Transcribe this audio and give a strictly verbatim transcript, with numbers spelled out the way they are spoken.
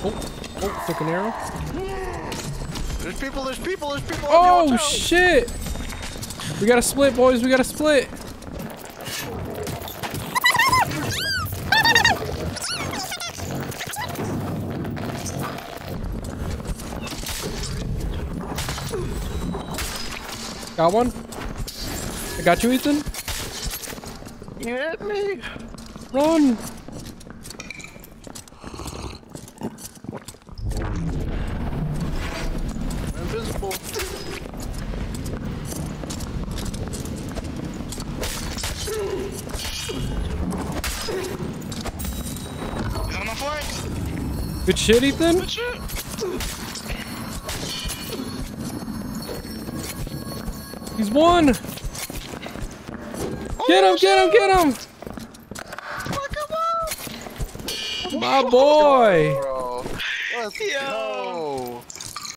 Oh, oh, took an arrow. There's people, there's people, there's people. Oh, shit. We gotta split, boys. We gotta split. Got one. I got you, Ethan. You hit me. Run. I'm invisible. He's on my flank. Good shit, Ethan. Good shit. He's one. Get him, get him, get him. My boy. Bro. Let's Yo. go.